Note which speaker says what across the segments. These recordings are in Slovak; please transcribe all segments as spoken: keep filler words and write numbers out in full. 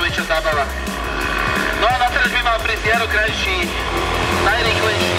Speaker 1: väčšia zábava. No a na teraz by mal prísť Jaro Krajší, najrýchlejší.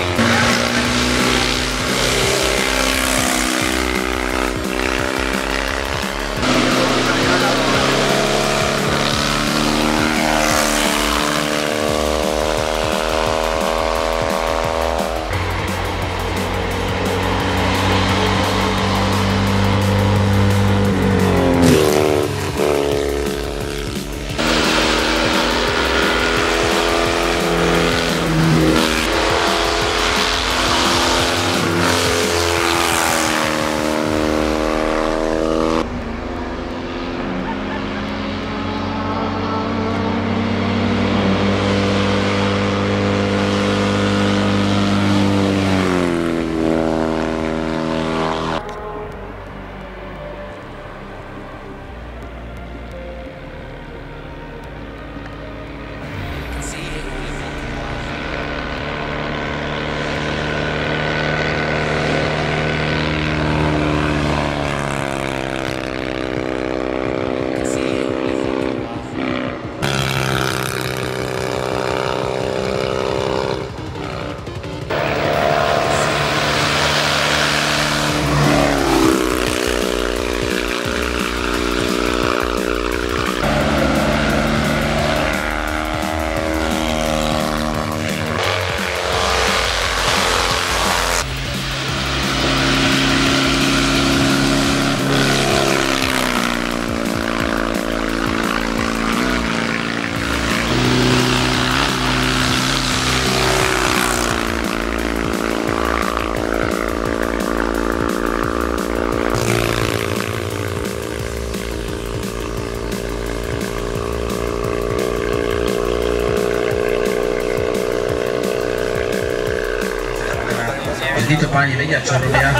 Speaker 2: Títo páni vedia, čo robia.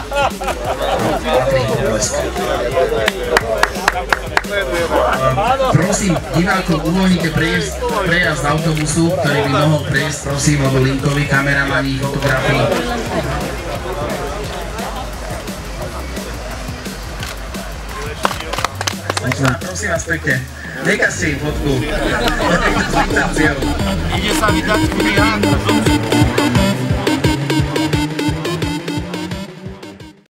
Speaker 2: Patrý poblesk. Prosím, divákov, uvoľnite prejazd, prejazd autobusu, ktorý by mohol prejsť, prosím, lebo linkovi, kameramani, fotografi. Prosím vás pekne, nekazte im fotku. Ide sa vydať kurián.